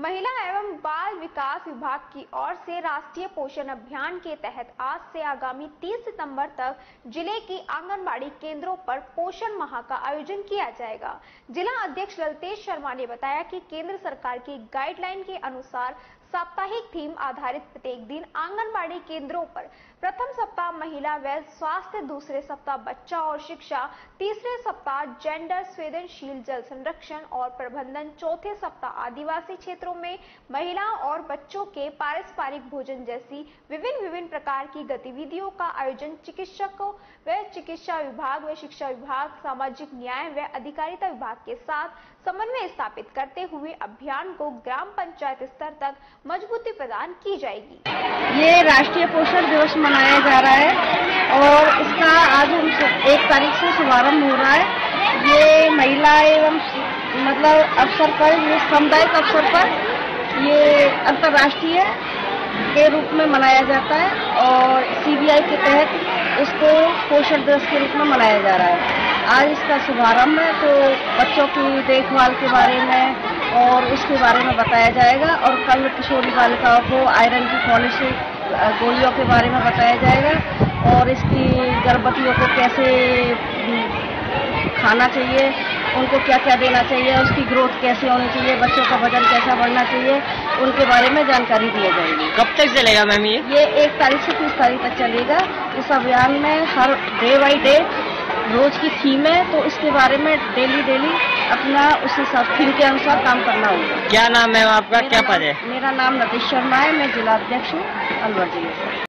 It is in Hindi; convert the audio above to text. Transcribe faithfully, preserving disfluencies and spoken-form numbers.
महिला एवं बाल विकास विभाग की ओर से राष्ट्रीय पोषण अभियान के तहत आज से आगामी तीस सितंबर तक जिले की आंगनबाड़ी केंद्रों पर पोषण माह का आयोजन किया जाएगा। जिला अध्यक्ष ललतेश शर्मा ने बताया कि केंद्र सरकार की गाइडलाइन के अनुसार साप्ताहिक थीम आधारित प्रत्येक दिन आंगनबाड़ी केंद्रों पर प्रथम सप्ताह महिला व स्वास्थ्य, दूसरे सप्ताह बच्चा और शिक्षा, तीसरे सप्ताह जेंडर संवेदनशील जल संरक्षण और प्रबंधन, चौथे सप्ताह आदिवासी क्षेत्रों में महिलाओं और बच्चों के पारस्परिक भोजन जैसी विभिन्न विभिन्न प्रकार की गतिविधियों का आयोजन चिकित्सकों व चिकित्सा विभाग व शिक्षा विभाग, सामाजिक न्याय व अधिकारिता विभाग के साथ समन्वय स्थापित करते हुए अभियान को ग्राम पंचायत स्तर तक मजबूती प्रदान की जाएगी। ये राष्ट्रीय पोषण दिवस मनाया जा रहा है और इसका आज हम एक तारीख से शुभारंभ हो रहा है। ये महिला एवं मतलब अवसर पर, ये सामुदायिक अवसर पर ये अंतर्राष्ट्रीय के रूप में मनाया जाता है और सीबीआई के तहत इसको पोषण दिवस के रूप में मनाया जा रहा है। आज इसका शुभारंभ है तो बच्चों की देखभाल के बारे में और उसके बारे में बताया जाएगा और कल किशोरी बालिकाओं को आयरन की पॉलिश गोलियों के बारे में बताया जाएगा और इसकी गर्भवतियों को कैसे खाना चाहिए, उनको क्या क्या देना चाहिए, उसकी ग्रोथ कैसे होनी चाहिए, बच्चों का वजन कैसा बढ़ना चाहिए, उनके बारे में जानकारी दी जाएगी। कब तक चलेगा मैम ये? ये एक तारीख से तीस तारीख तक चलेगा। इस अभियान में हर डे बाई डे रोज की थीम है तो इसके बारे में डेली डेली अपना उस हिसाब थीम के अनुसार काम करना होगा। क्या नाम है आपका, क्या पद है? मेरा नाम ललतेश शर्मा है, मैं जिला अध्यक्ष हूँ अलवर जिले से।